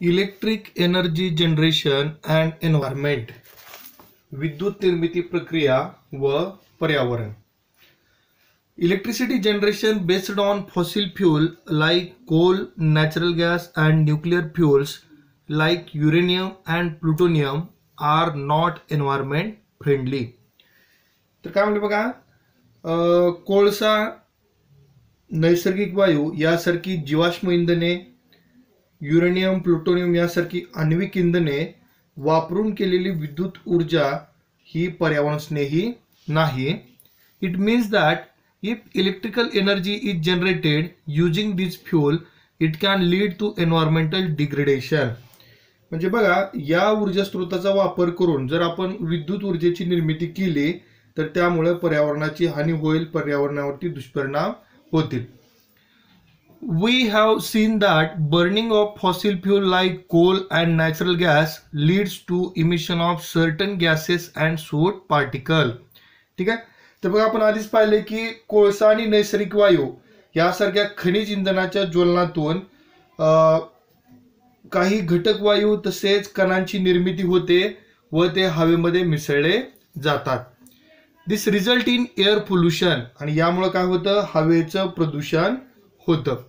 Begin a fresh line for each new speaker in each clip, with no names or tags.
Electric energy generation and environment, विद्युत निर्मिती प्रक्रिया व पर्यावरण. Electricity generation based on fossil fuel like coal, natural gas and nuclear fuels like uranium and plutonium are not environment friendly. तर काय म्हणले बघा, कोळसा, नैसर्गिक वायू यासारखी जीवाश्म इंधने, युरेनियम, प्लुटोनियम यासारखी आण्विक इंधने वापरून केलेली विद्युत ऊर्जा ही पर्यावरण स्नेही नाही. It means that if electrical energy is generated using this fuel, it can lead to environmental degradation. म्हणजे बघा, या ऊर्जा स्रोताचा वापर करून जर आपण विद्युत ऊर्जेची निर्मिती केली तर त्यामुळे पर्यावरणाची हानी होईल, पर्यावरणावरती दुष्परिणाम होतील. We have seen that burning of fossil fuel like coal and natural gas leads to emission of certain gases and soot particle. ठीक आहे. तर बघा, आपण आधीच पाहिले की कोळसा आणि नैसर्गिक वायू यासारख्या खनिज इंधनाच्या ज्वलनातून काही घटक वायू तसेच कणांची निर्मिती होते व ते हवेमध्ये मिसळले जातात. This result in air pollution, आणि यामुळे काय होतं, हवेचं प्रदूषण होतं.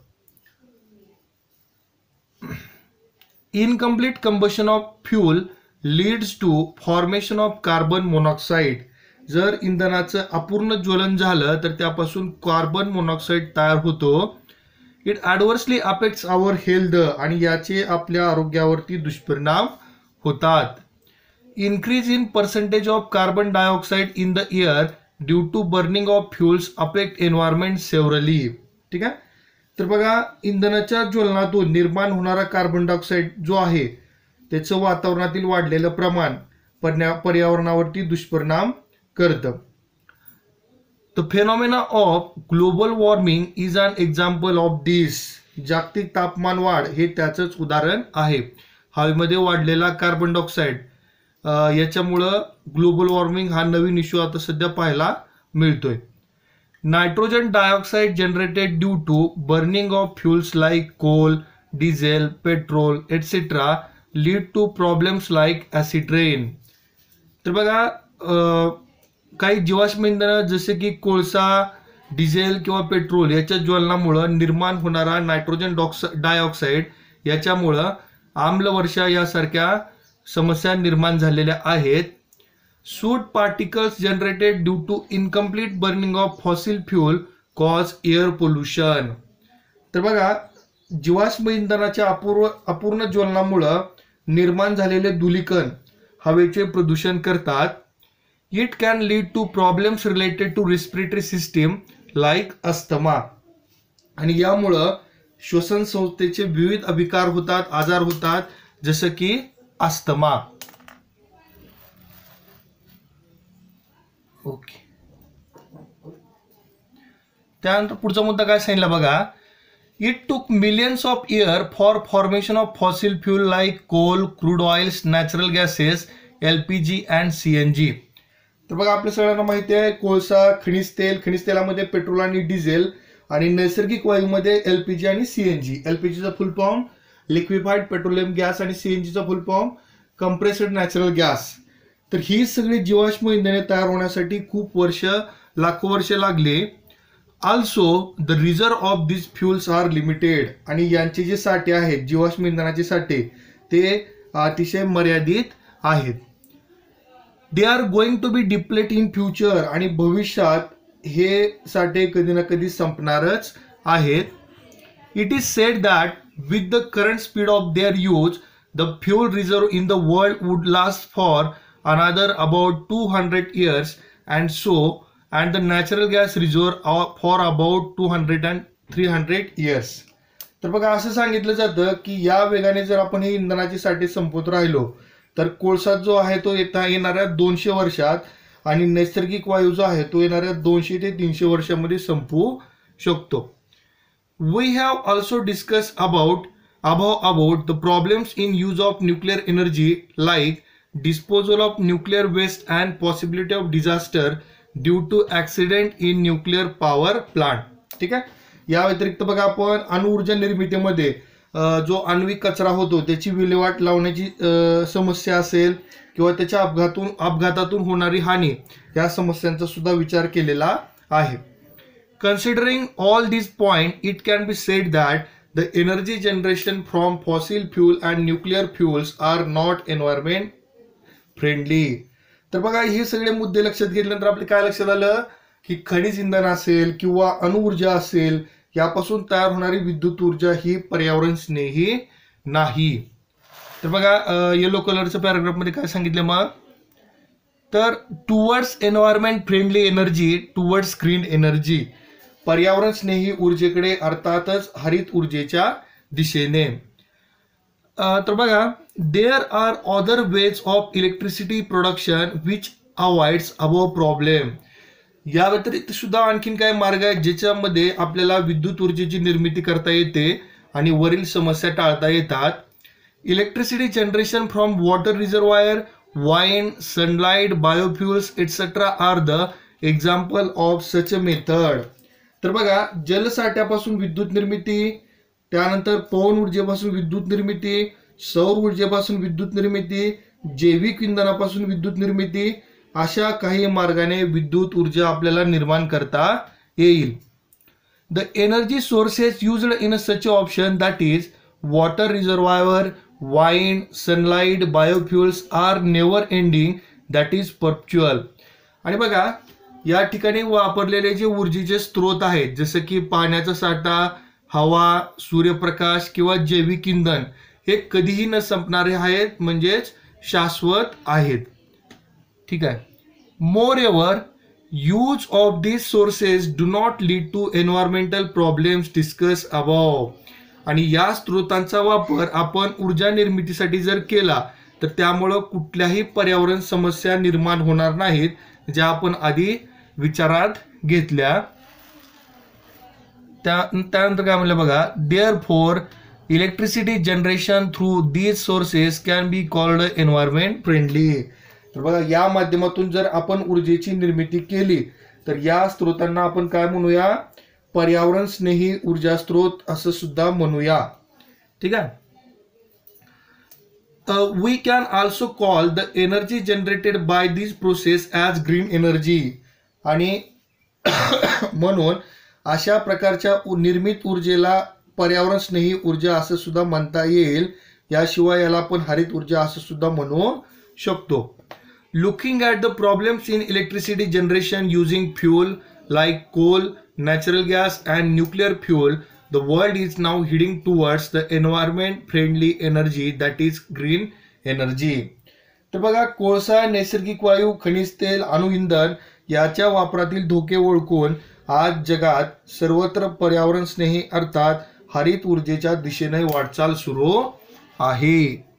Incomplete combustion of fuel leads to formation of carbon monoxide. जर इंधनाचं अपूर्ण ज्वलन झालं तर त्यापासून कार्बन मोनॉक्साईड तयार होतो. It adversely affects our health, आणि याचे आपल्या आरोग्यावरती दुष्परिणाम होतात. Increase in percentage of carbon dioxide in the air due to burning of fuels affect environment severely. ठीक आहे. तर बघा, इंधनाच्या ज्वलनातून निर्माण होणारा कार्बन डायऑक्साईड जो आहे त्याचं वातावरणातील वाढलेलं प्रमाण पर्यावरणावरती दुष्परिणाम करतं. The phenomena of global warming is an example of this. जागतिक तापमान वाढ हे त्याचंच उदाहरण आहे. हवेमध्ये वाढलेला कार्बन डायऑक्साईड याच्यामुळं ग्लोबल वॉर्मिंग हा नवीन इश्यू आता सध्या पाहायला मिळतोय. Nitrogen dioxide generated due to burning of fuels like coal, diesel, petrol etcetera lead to problems like acid rain. तर बघा, काही जीवाश्म इंधनं जसे की कोळसा, डिझेल किंवा पेट्रोल याच्या ज्वलनामुळं निर्माण होणारा नायट्रोजन डायऑक्साईड याच्यामुळं आम्लवर्षा यासारख्या समस्या निर्माण झालेल्या आहेत. Soot particles generated due to incomplete burning of fossil fuel cause air pollution. तर बघा, जीवाश्म इंधनाच्या अपूर्ण ज्वलनामुळं निर्माण झालेले धूलिकण हवेचे प्रदूषण करतात. It can lead to problems related to respiratory system like asthma, आणि यामुळं श्वसन संस्थेचे विविध अविकार होतात, आजार होतात, जसं की अस्थमा. ओके. त्यानंतर पुढचा मुद्दा काय सांगितला बघा. It took millions of year for formation of fossil fuel like coal, crude oils, natural gases, LPG and CNG. तर बघा, आपल्या सगळ्यांना माहिती आहे, कोळसा, खनिज तेलामध्ये पेट्रोल आणि डिझेल, आणि नैसर्गिक वायूमध्ये LPG आणि CNG. LPGचा full form liquefied petroleum gas आणि CNGचा full form compressed natural gas. तर ही सगळी जीवाश्म इंधने तयार होण्यासाठी खूप वर्ष, लाखो वर्ष लागले. Also the reserve of this fuels are limited, आणि यांचे जे साठे आहेत, जीवाश्म इंधनाचे साठे, ते अतिशय मर्यादित आहेत. They are going to be deplete in future, आणि भविष्यात हे साठे कधी ना कधी संपणारच आहेत. It is said that with the current speed of their use the fuel reserve in the world would last for another about 200 years and the natural gas reserve for about 200 and 300 years. तर बघा, असं सांगितलं जातं की या वेगाने जर आपण हे इंधनाचे साठे संपवत राहिलो तर कोळसा जो आहे तो येणाऱ्या 200 वर्षात, आणि नैसर्गिक वायू जो आहे तो येणाऱ्या 200 ते 300 वर्षामध्ये संपवू शकतो. We have also discussed about the problems in use of nuclear energy like disposal of nuclear waste and possibility of disaster due to accident in nuclear power plant. ठीक आहे. या व्यतिरिक्त बघा, आपण अणुऊर्जा निर्मितीमध्ये जो आण्विक कचरा होतो त्याची विल्हेवाट लावण्याची समस्या असेल किंवा त्याच्या अपघातातून होणारी हानी या समस्यांचा सुद्धा विचार केलेला आहे. Considering all these points, it can be said that the energy generation from fossil fuel and nuclear fuels are not environment friendly. तर बघा हे सगळे मुद्दे लक्षात घेतल्यानंतर आपले काय लक्षात आलं की खनिज इंधन असेल किंवा अणुऊर्जा असेल यापासून तयार होणारी विद्युत ऊर्जा ही पर्यावरण स्नेही नाही. तर बघा येलो कलरच्या पॅराग्राफ मध्ये काय सांगितलं मग, तर towards environment friendly energy towards green energy, पर्यावरण स्नेही ऊर्जेकडे अर्थातच हरित ऊर्जेच्या दिशेने. तर बघा there are other ways of electricity production which avoids above problem. या व्यतिरिक्त सुद्धा आणखीन काही मार्ग आहेत ज्याच्यामध्ये आपल्याला विद्युत ऊर्जेची निर्मिती करता येते आणि वरील समस्या टाळता येतात. Electricity generation from water reservoir, wind, sunlight, biofuels etcetera are the example of such a method. तर बघा जलसाठ्यापासून विद्युत निर्मिती, त्यानंतर पवन ऊर्जेपासून विद्युत निर्मिती, सौर ऊर्जेपासून विद्युत निर्मिती, जैविक इंधनापासून विद्युत निर्मिती, अशा काही मार्गाने विद्युत ऊर्जा आपल्याला निर्माण करता येईल. The energy sources used in such option that is water reservoir, wind, sunlight, biofuels are never ending that is perpetual. आणि बघा या ठिकाणी वापरलेले जे ऊर्जेचे स्रोत आहेत जसं की पाण्याचा साठा, हवा, सूर्यप्रकाश किंवा जैविक इंधन हे कधीही न संपणारे आहेत, म्हणजेच शाश्वत आहेत. ठीक आहे. Moreover use of this sources do not lead to environmental problems discuss above. आणि या स्रोतांचा वापर आपण ऊर्जा निर्मितीसाठी जर केला तर त्यामुळं कुठल्याही पर्यावरण समस्या निर्माण होणार नाहीत ज्या आपण आधी विचारात घेतल्या. त्यानंतर काय म्हणलं बघा, therefore electricity generation through these sources can be called environment friendly. तर बघा या माध्यमातून जर आपण ऊर्जेची निर्मिती केली तर या स्रोतांना आपण काय म्हणूया, पर्यावरण स्नेही ऊर्जा स्रोत असं सुद्धा म्हणूया. ठीक आहे. We can also call the energy generated by this process as green energy. आणि म्हणून अशा प्रकारच्या निर्मित ऊर्जेला पर्यावरण स्नेही ऊर्जा असं सुद्धा म्हणता येईल. याशिवाय याला आपण हरित ऊर्जा असं सुद्धा म्हणू शकतो. Looking at the problems in electricity generation using fuel like coal, natural gas and nuclear fuel, the world is now heading towards the environment friendly energy that is green energy. तर बघा कोळसा, नैसर्गिक वायू, खनिज तेल, अणुइंधन याच्या वापरातील धोके ओळखून आज जगात सर्वत्र पर्यावरण स्नेही अर्थात हरित ऊर्जेच्या दिशेने वाटचाल सुरू आहे.